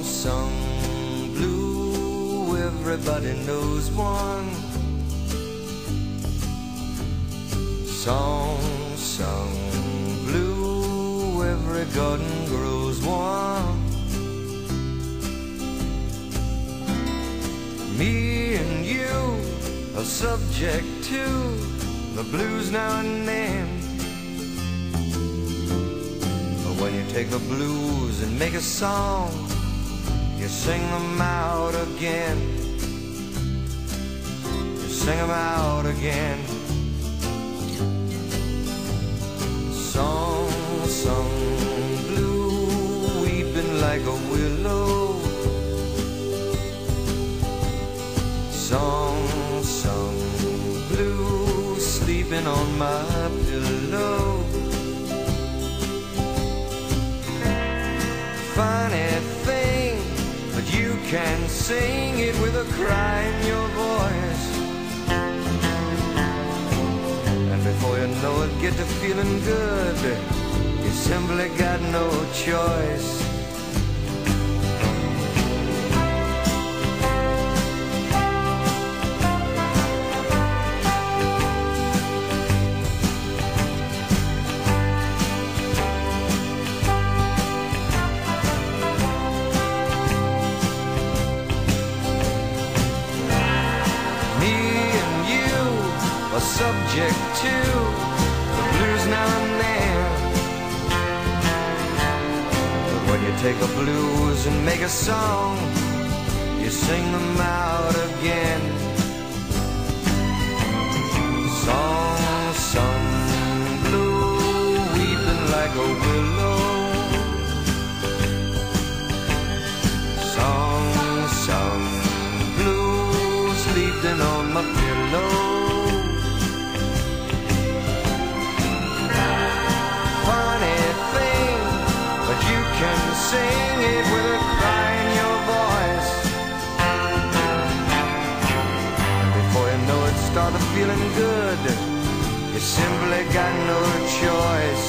sung blue, everybody knows one. Song sung blue, every garden grows one. Me and you are subject to the blues now and then. But when you take the blues and make a song, you sing them out again. You sing them out again. Song sung blue, weeping like a willow. Song sung blue, sleeping on my pillow. Funny thing, but you can sing it with a cry in your voice. And before you know it, get to feeling good. You simply got no choice. Subject to the blues now and then. But when you take the blues and make a song, you sing them out again. Song sung blue, weeping like a willow. Song sung blue, sleeping on my pillow. Sing it with a cry in your voice. And before you know it, start feeling good. You simply got no choice.